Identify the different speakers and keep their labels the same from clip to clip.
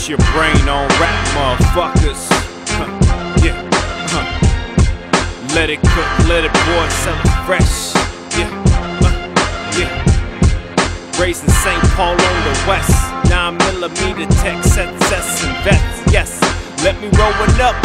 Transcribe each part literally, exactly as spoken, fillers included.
Speaker 1: Bust your brain on rap, motherfuckers. Huh. Yeah, huh. Let it cook, let it boil, sell it fresh. Yeah, uh, yeah. Raised in Saint Paul on the west. Nine millimeter Texas and vets. Yes, let me roll it up.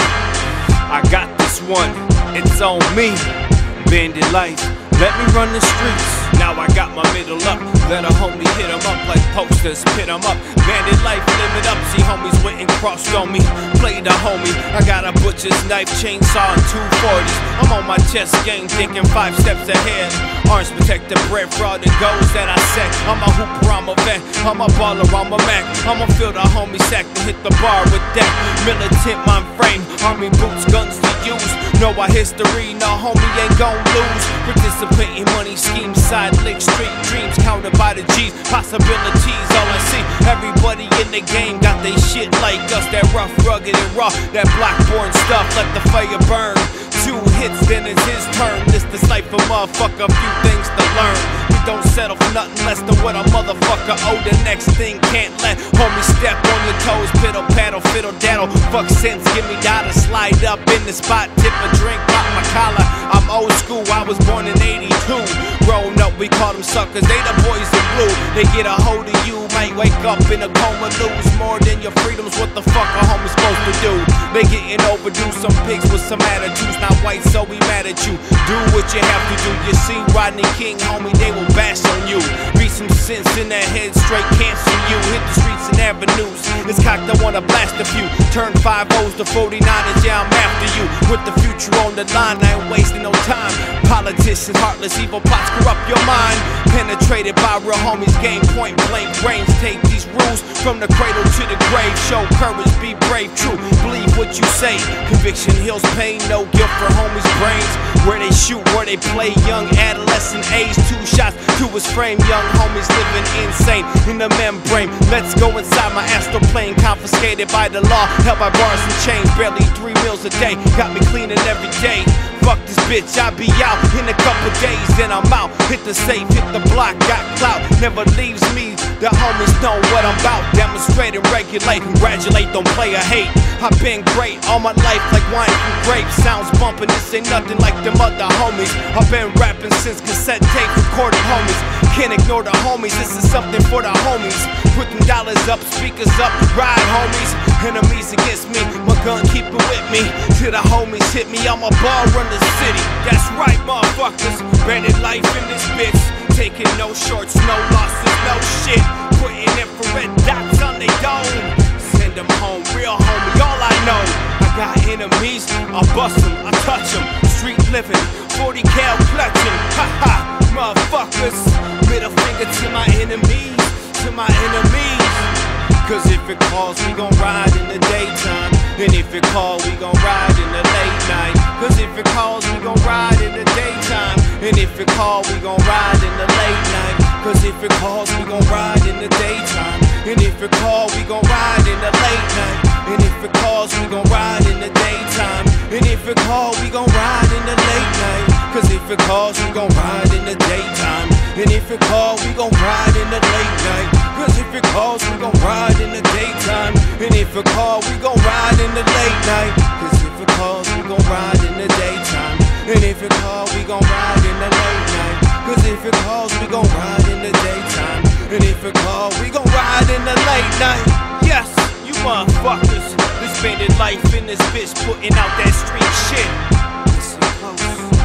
Speaker 1: I got this one, it's on me. Bandit life, let me run the streets. Now I got my middle up. Let a homie hit 'em up like posters, pit 'em up. Bandit life, live it up. See homies went and crossed on me. Play the homie. I got a butcher's knife, chainsaw, and two forties. I'm on my chest game, thinking five steps ahead. Arms protect the bread for all the goals that I set. I'm a hooper, I'm a vet. I'm a baller, I'm a Mac. I'ma fill the homie sack to hit the bar with that. Militant mind frame, army boots, guns to use. Know our history, no homie ain't gon' lose. Participating money schemes, side lick, street dreams, counted by the G's. Possibilities, all I see. Everybody in the game got they shit like us. That rough, rugged, and raw. That black-born stuff, let the fire burn. Two hits, then it's his turn. This the life of motherfucker, a few things to learn. We don't settle for nothing less than what a motherfucker owe. The next thing can't let homie step on your toes. Piddle, paddle, fiddle, daddle. Fuck sense, give me dollar. Slide up in the spot, tip a drink, pop my collar. I'm old school, I was born in eighty-two. Grown up, we call them suckers, they the boys in blue. They get a hold of you, might wake up in a coma. Lose more than your freedoms, what the fuck a homie supposed to do? They getting overdue, some pigs with some attitudes. Not white, so we mad at you. Do what you have to do. You see Rodney King, homie, they will bash on you. Read some sense in that head, straight cancel you. Hit the streets and avenues. It's cocked, I wanna blast a few. Turn five O's to forty-niners, yeah, I'm after you. With the future on the line, I ain't wasting no time. Politicians, heartless, evil plots corrupt your mind. Penetrated by real homies, game point blank range. Take these rules from the cradle to the grave. Show courage, be brave, true. Believe what you say. Conviction heals pain, no guilt for homies' brains. Where they shoot, where they play, young adolescent age. Two shots to his frame, young homies living insane in the membrane. Let's go inside my astral plane, confiscated by the law, held by bars and chains. Barely three meals a day, got me cleaning every day. Fuck this bitch, I be out in a couple days, then I'm out. Hit the safe, hit the block, got clout, never leaves me. The homies know what I'm about. Demonstrate and regulate, congratulate, don't play or hate. I've been great all my life like wine from grapes. Sounds bumping, this ain't nothing like them other homies. I've been rapping since cassette tape, recording homies. Can't ignore the homies, this is something for the homies. Put them dollars up, speakers up, ride homies. Enemies against me, my gun keep it with me. Till the homies hit me, I'm a ball run the city. That's right, motherfuckers. Bandit life in this bitch. Taking no shorts, no losses, no shit. Putting infrared dots on they dome. Send them home, real homie, all I know. I got enemies, I bust them, I touch them. Street living, forty cal clutching. Ha ha, motherfuckers. Middle finger to my enemies, to my enemies. Cause if it calls, we gon' ride in the daytime. And if it calls, we gon' ride in the late night. Cause if it calls, we gon' ride in the daytime. And if it calls, we gon' ride in the late night. Cause if it calls, we gon' ride in the daytime. And if it calls, we gon' ride in the late night. And if it calls, we gon' ride in the daytime. And if it calls, we gon' ride in the late night. Cause if it calls, we gon' ride in the daytime. And if it calls, we gon' ride in the late night. Cause if it calls, we gon' ride in the daytime. And if it calls, we gon' ride in the late night. Cause if it calls, we gon' ride in the daytime. And if it calls, we gon' ride in the late night. Cause if it calls, we gon' ride in the daytime. And if it calls, we gon' ride in the late night. Yes, you motherfuckers. This bandit life in this bitch, putting out that street shit. Listen close.